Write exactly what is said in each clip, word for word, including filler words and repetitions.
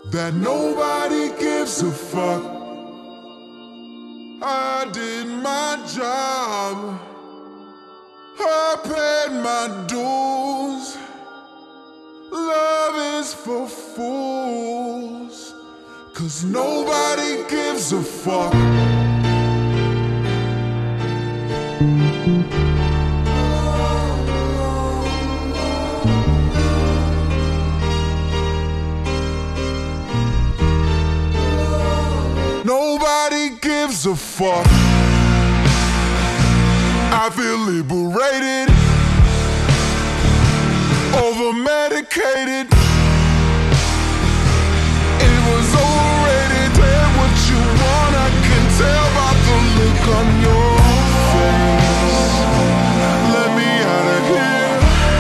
that nobody gives a fuck. I did my job, I paid my dues. Love is for fools, 'cause nobody gives a fuck. Nobody gives a fuck. I feel liberated, over medicated. It was overrated. Tell what you want, I can tell by the look on your face. Let me out of here.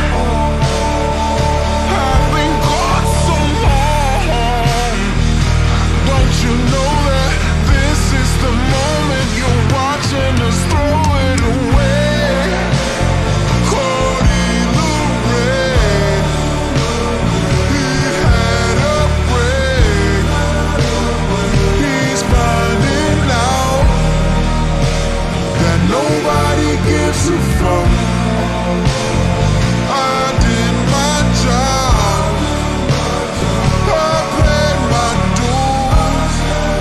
I've been gone so long. Don't you know that this is the moment you're watching us throw it away? Nobody gives a fuck. I did my job, I paid my dues.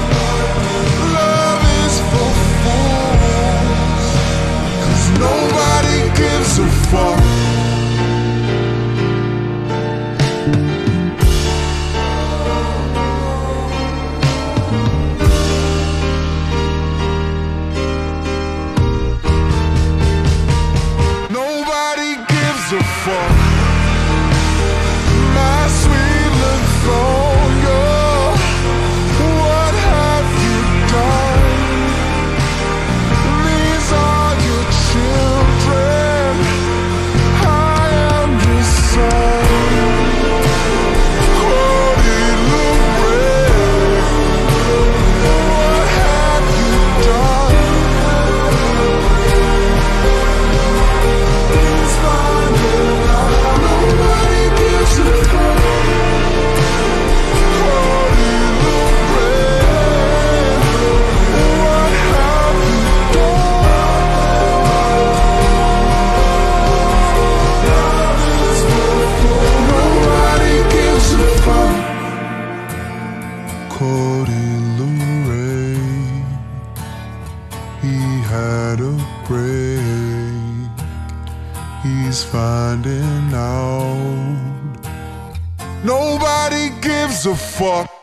Love is for fools, 'cause nobody gives a fuck. A fuck. My sweet Lithonia, what have you done? These are your children, I am your son. Cody Lorraine, what have you done? Cody Lorraine, he had a break, he's finding out. Nobody gives a fuck.